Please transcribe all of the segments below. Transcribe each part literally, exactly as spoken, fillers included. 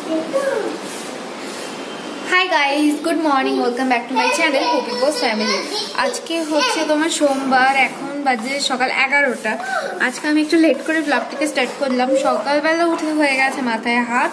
High guys, good morning, welcome back to my channel পপি বস family. আজকে হচ্ছে তোমার সোমবার, এখন বাজে সকাল এগারোটা। আজকে আমি একটু লেট করে ব্লগটিকে স্টার্ট করলাম। সকালবেলা উঠে হয়ে গেছে মাথায় হাত,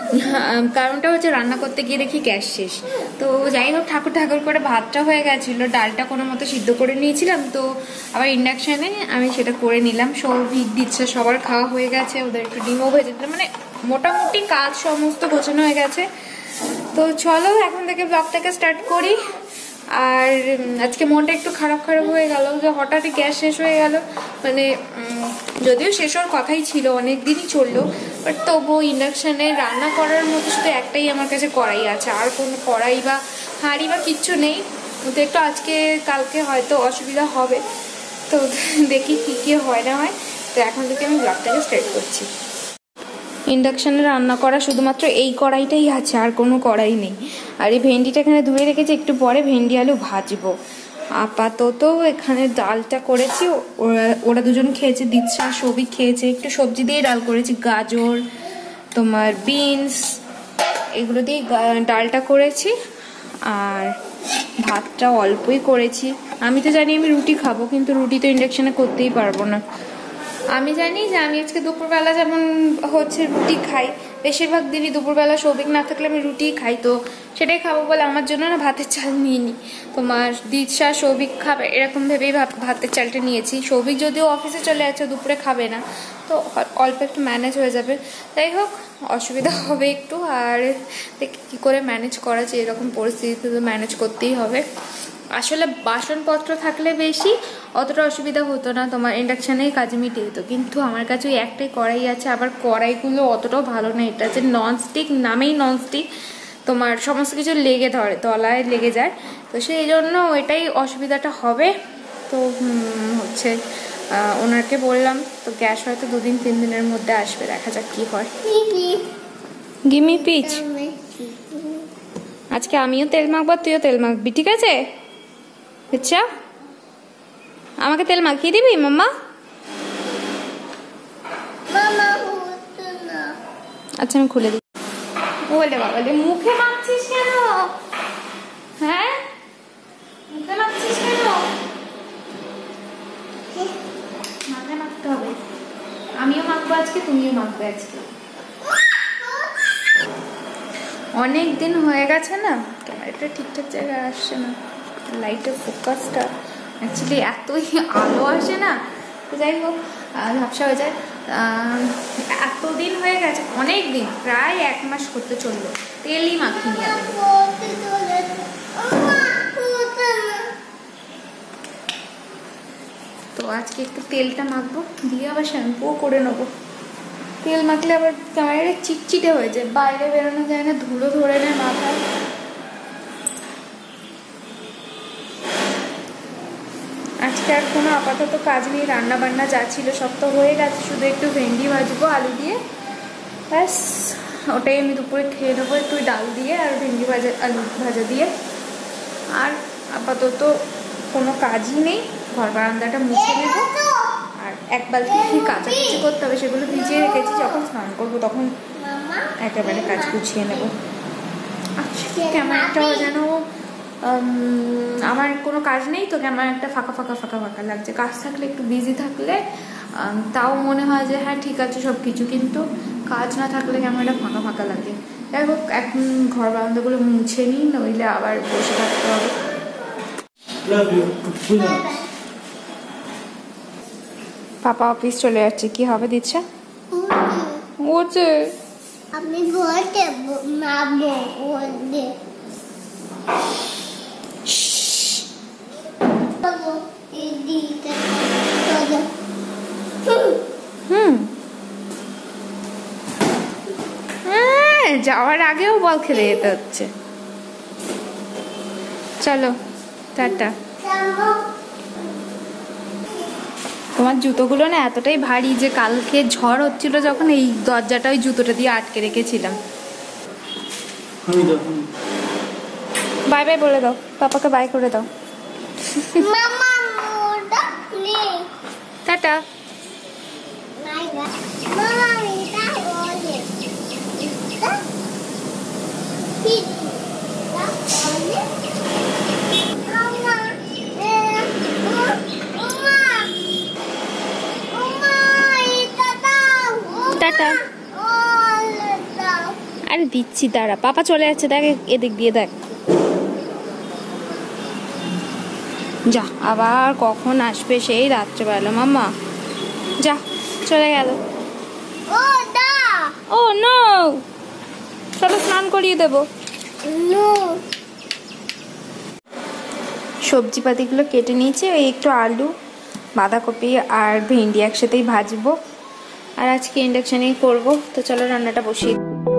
কারণটা হচ্ছে রান্না করতে গিয়ে দেখি গ্যাস শেষ। তো যাই হোক, ঠাকুর ঠাকুর করে ভাতটা হয়ে গেছিলো, ডালটা কোনো মতো সিদ্ধ করে নিয়েছিলাম, তো আবার ইন্ডাকশানে আমি সেটা করে নিলাম। সৌভিক দিচ্ছে, সবার খাওয়া হয়ে গেছে, ওদের একটু ডিমও ভেজে দিলাম, মানে মোটামুটি কাজ সমস্ত গোছানো হয়ে গেছে। তো চলো এখন থেকে ব্লগটাকে স্টার্ট করি। আর আজকে মনটা একটু খারাপ খারাপ হয়ে গেল যে হঠাৎই গ্যাস শেষ হয়ে গেল। মানে যদিও শেষ হওয়ার কথাই ছিল, অনেক দিনই চললো, বাট তবুও ইন্ডাকশানে রান্না করার মতো শুধু একটাই আমার কাছে কড়াই আছে, আর কোনো কড়াই বা হাঁড়ি বা কিচ্ছু নেই। তো একটু আজকে কালকে হয়তো অসুবিধা হবে, তো দেখি কী কী হয় না হয়। তো এখন থেকে আমি ব্লগটাকে স্টার্ট করছি। ইন্ডাকশানে রান্না করা শুধুমাত্র এই কড়াইটাই আছে, আর কোনো কড়াই নেই। আর এই ভেন্ডিটা এখানে ধুয়ে রেখেছি, একটু পরে ভেন্ডি আলু ভাজবো। আপাতত এখানে ডালটা করেছি, ওরা ওরা দুজন খেয়েছে, দীপশা সৌভিক খেয়েছে। একটু সবজি দিয়ে ডাল করেছি, গাজর, তোমার বিনস, এগুলো দিয়ে ডালটা করেছি। আর ভাতটা অল্পই করেছি। আমি তো জানি আমি রুটি খাবো, কিন্তু রুটি তো ইন্ডাকশানে করতেই পারবো না। আমি জানি যে আমি আজকে দুপুরবেলা যেমন হচ্ছে রুটি খাই, বেশিরভাগ দিনই দুপুরবেলা সৌভিক না থাকলে আমি রুটিই খাই, তো সেটাই খাবো বলে আমার জন্য না ভাতের চাল নিয়ে নিই। তোমার দীক্ষা সৌভিক খাবে এরকম ভেবেই ভাতের চালটা নিয়েছি। সৌভিক যদিও অফিসে চলে যাচ্ছে, দুপুরে খাবে না, তো অল্প একটু ম্যানেজ হয়ে যাবে। তাই হোক, অসুবিধা হবে একটু, আর দেখি কী করে ম্যানেজ করা যায়। এরকম পরিস্থিতিতে তো ম্যানেজ করতেই হবে। আসলে বাসনপত্র থাকলে বেশি অতটা অসুবিধা হতো না, তোমার ইন্ডাকশানেই কাজ মিটিয়ে যেত। কিন্তু আমার কাছে ওই একটাই কড়াই আছে, আবার কড়াইগুলো অতটাও ভালো না। এটা যে ননস্টিক, নামেই ননস্টিক, তোমার সমস্ত কিছু লেগে ধরে, তলায় লেগে যায়, তো সেই জন্য ওইটাই অসুবিধাটা হবে। তো হচ্ছে ওনাকে বললাম, তো গ্যাস হয়তো দুদিন তিন দিনের মধ্যে আসবে, দেখা যাক কি হয়। গিমি পিচ, আজকে আমিও তেল মাখবো, তুইও তেল মাখবি, ঠিক আছে? আচ্ছা, আমাকে তেল মাখিয়ে দিবি মাম্মা? আচ্ছা, আমি খুলে দিই। বলে বাবা, মুখে মাখছিস কেন? হ্যাঁ, মুখে মাখছিস কেন? মাথায় মাখতে হবে। আমিও মাখবো আজকে, তুমিও মাখবে আজকে। অনেক দিন হয়ে গেছে না, ক্যামেরাটা ঠিকঠাক জায়গায় আসছে না, লাইটের ফোকাসটা অ্যাকচুয়ালি এতই আলো আসে না, তো যাই হোক ঝাপসা হয়ে যায়। এতদিন হয়ে গেছে, অনেক দিন, প্রায় এক মাস করতে চললো, তেলই মাখিনি আমি। তো আজকে একটু তেলটা মাখবো, দিয়ে আবার শ্যাম্পুও করে নেবো। তেল মাখলে আবার ক্যামেরাটা চিটচিটে হয়ে যায়, বাইরে বেরোনো যায় না, ধুলো ধরে নেয় মাথায়। আজকে আর কোনো আপাতত কাজ নেই, রান্না বান্না যা ছিল সব তো হয়ে গেছে, শুধু একটু ভেন্ডি ভাজবো আলু দিয়ে, ব্যাস ওটাই আমি দুপুরে খেয়ে নেবো, একটু ডাল দিয়ে আর ভেন্ডি ভাজা আলু ভাজা দিয়ে। আর আপাতত কোনো কাজই নেই, ঘর বারান্দাটা মুছে নেব, আর এক বালতি কাচাকুচি করতে হবে, সেগুলো ভিজিয়ে রেখেছি, যখন স্নান করবো তখন একেবারে কাজ গুছিয়ে নেব। আচ্ছা, ক্যামেরাটাও যেন আমার কোনো কাজ নেই তো ক্যামেরাটা ফাঁকা ফাঁকা ফাঁকা ফাঁকা লাগছে। কাজ থাকলে একটু বিজি থাকলে তাও মনে হয় যে হ্যাঁ ঠিক আছে সব কিছু, কিন্তু কাজ না থাকলে ক্যামেরাটা ফাঁকা ফাঁকা লাগে। যাই হোক, এখন ঘর বারান্দাগুলো মুছে নিই, নইলে আবার বসে থাকতে হবে। পাপা অফিস চলে যাচ্ছে, কি হবে দিচ্ছে বলছে আপনি বলতে মাবো বলতে হুম যাওয়ার আগেও বল খেলে যেতে হচ্ছে। চলো টাটা। তোমার জুতোগুলো না এতটাই ভারী যে কালকে ঝড় হচ্ছিল যখন, এই দরজাটা ওই জুতোটা দিয়ে আটকে রেখেছিলাম। বাই বাই বলে দাও, পাপাকে বাই করে দাও। টাটা। আরে দিচ্ছি দাঁড়া, পাপা চলে যাচ্ছে, দেখ এদিক দিয়ে দেখ। যা, আবার কখন আসবে সেই রাত্রেবেলা। মাম্মা যা, চলে গেল। ও দা, ও নো, চলো স্নান করিয়ে দেবো। নো সবজিপাতিগুলো কেটে নিয়েছি, ওই একটু আলু, বাঁধাকপি আর ভেন্ডি একসাথেই ভাজবো, আর আজকে ইন্ডাকশানেই করবো। তো চলো রান্নাটা বসিয়ে।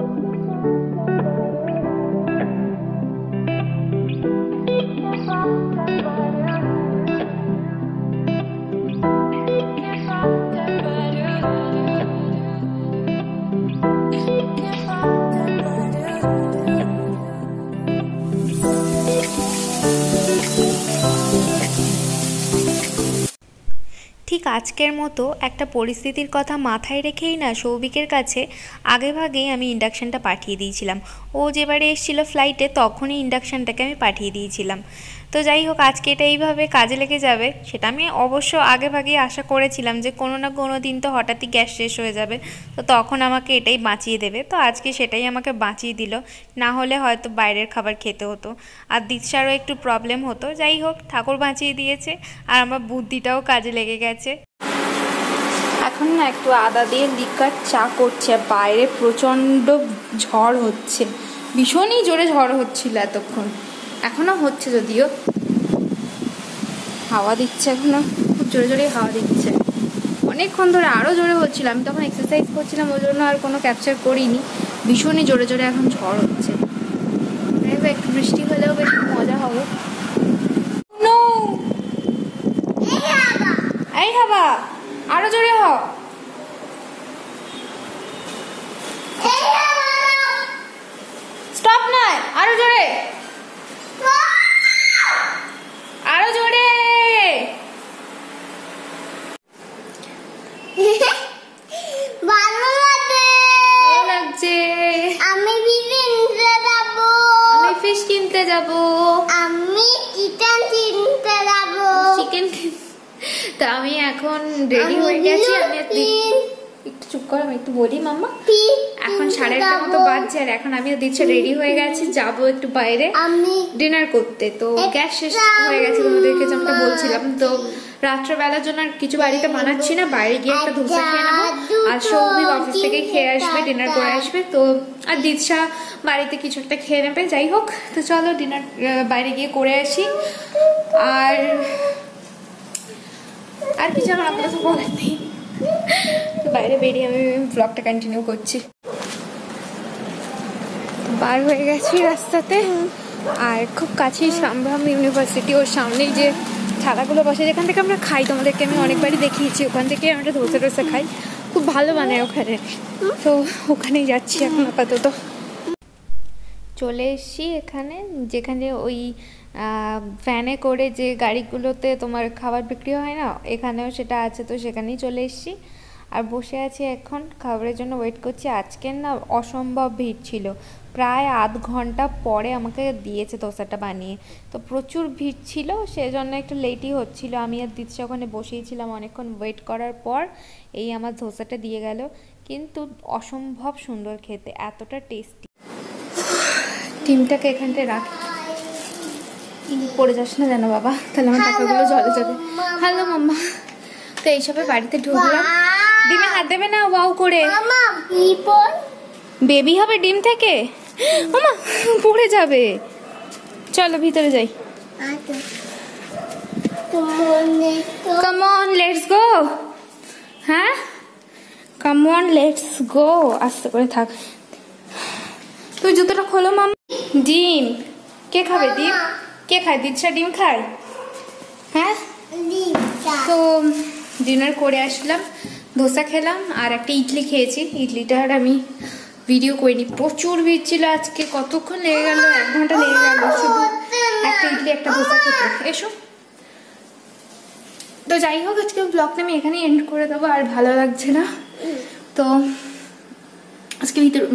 ঠিক আজকের মতো একটা পরিস্থিতির কথা মাথায় রেখেই না সৌভিকের কাছে আগেভাগেই আমি ইন্ডাকশানটা পাঠিয়ে দিয়েছিলাম। ও যেবারে এসেছিল ফ্লাইটে তখনই ইন্ডাকশানটাকে আমি পাঠিয়ে দিয়েছিলাম। তো যাই হোক, আজকে এটা এইভাবে কাজে লেগে যাবে সেটা আমি অবশ্য আগেভাগেই আশা করেছিলাম যে কোনো না কোনো দিন তো হঠাৎই গ্যাস শেষ হয়ে যাবে, তো তখন আমাকে এটাই বাঁচিয়ে দেবে। তো আজকে সেটাই আমাকে বাঁচিয়ে দিল, না হলে হয়তো বাইরের খাবার খেতে হতো আর দিৎসারও একটু প্রবলেম হতো। যাই হোক, ঠাকুর বাঁচিয়ে দিয়েছে আর আমার বুদ্ধিটাও কাজে লেগে গেছে। এখন না একটু আদা দিয়ে লিকার চা করছে, বাইরে প্রচণ্ড ঝড় হচ্ছে, ভীষণই জোরে ঝড় হচ্ছিল এতক্ষণ, এখনও হচ্ছে যদিও, হাওয়া দিচ্ছে, এখনও খুব জোরে জোরে হাওয়া দিচ্ছে। অনেকক্ষণ ধরে আরও জোরে হচ্ছিল, আমি তখন এক্সারসাইজ করছিলাম ওই জন্য আর কোনো ক্যাপচার করিনি। ভীষণই জোরে জোরে এখন ঝড় হচ্ছে, একটু বৃষ্টি হলেও বেশ মজা হবে। এই হাওয়া আরো জোরে হ, স্টপ নয়, আরো জোরে, আরো জোরে। ভালো লাগে, ভালো লাগছে। আমি কিনতে যাব, আমি ফিশ কিনতে যাব, আমি চিকেন কিনতে যাব, চিকেন। তা আমি এখন রেডি হয়ে গেছি, আমি একটু চুপ করো, আমি একটু বলি মাম্মা। এখন সাড়ে আটটা মতো বাজছে আর এখন আমি দিচ্ছে রেডি হয়ে গেছি, যাবো একটু বাইরে ডিনার করতে। তো গ্যাস শেষ হয়ে গেছে তোমাদেরকে যেমনটা বলছিলাম, তো রাত্রেবেলার জন্য আর কিছু বাড়িতে বানাচ্ছি না, বাইরে গিয়ে একটা ধোসা খেয়ে নেবো, আর সৌভিক অফিস থেকে খেয়ে আসবে, ডিনার করে আসবে। তো আর দিৎসা বাড়িতে কিছু একটা খেয়ে নেবে। যাই হোক, তো চলো ডিনার বাইরে গিয়ে করে আসি। আর আর কিছু আমার আপাতত বলার নেই, বাইরে বেরিয়ে আমি ব্লগটা কন্টিনিউ করছি। বার হয়ে গেছি রাস্তাতে, আর খুব কাছেই সম্ভ্রম ইউনিভার্সিটি, ওর সামনেই যে ছালাগুলো বসে যেখান থেকে আমরা খাই, তোমাদেরকে আমি অনেকবারই দেখিয়েছি, ওখান থেকে আমরা ধোসা টোসা খাই, খুব ভালো বানায় ওখানে। তো ওখানেই যাচ্ছি এখন আপাতত। চলে এসছি এখানে, যেখানে ওই ভ্যানে করে যে গাড়িগুলোতে তোমার খাবার বিক্রি হয় না, এখানেও সেটা আছে, তো সেখানেই চলে এসছি আর বসে আছি এখন খাবারের জন্য ওয়েট করছি। আজকের না অসম্ভব ভিড় ছিল, প্রায় আধ ঘন্টা পরে আমাকে দিয়েছে ধোসাটা বানিয়ে, তো প্রচুর ভিড় ছিল, সেজন্য একটু লেটই হচ্ছিল। আমি আর দিৎসা ওখানে বসেইছিলাম অনেকক্ষণ ওয়েট করার পর এই আমার ধোসাটা দিয়ে গেল, কিন্তু অসম্ভব সুন্দর খেতে, এতটা টেস্টি। ডিমটাকে এখানটায় রাখি, পড়ে যাস না জানো বাবা, তাহলে আমার টাকাগুলো জলে যাবে। হ্যালো মাম্মা, তো এইসবের বাড়িতে ঢুকলাম। ডিমে হাত দেবে না, ওয়াও করে বেবি হবে ডিম থেকে, মামা পড়ে যাবে। চলো ভিতরে যাই, কাম অন লেটস গো। হ্যাঁ কাম অন লেটস গো, আস্তে করে থাক। তুই জুতোটা খোলো মাম্মা। ডিম কে খাবে? ডিম কে খায়? দিচ্ছা ডিম খায়? হ্যাঁ, তো ডিনার করে আসলাম, ধোসা খেলাম আর একটা ইডলি খেয়েছি। ইডলিটার আমি ভিডিও করিনি, প্রচুর ভিড় ছিল আজকে, কতক্ষণ লেগে গেল, এক ঘন্টা লেগে গেল শুধু একটা ইডলি একটা ধোসা খেতে। এসো, তো যাই হোক আজকে ব্লগটা আমি এখানেই এন্ড করে দেবো, আর ভালো লাগছে না। তো আজকে ভিতর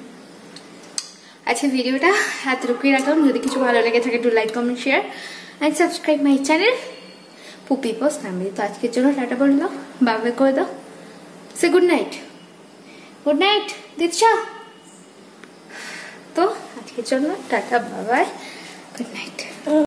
আচ্ছা ভিডিওটা এতটুকুই রাখলাম। যদি কিছু ভালো লেগে থাকে একটু like comment share and subscribe my channel পুপি পোস ফ্যামিলি। তো আজকের জন্য টাটা বলে দাও, বাই বাই করে দাও, say good night. Good night দিৎসা। তো আজকের জন্য tata, bye bye, good night.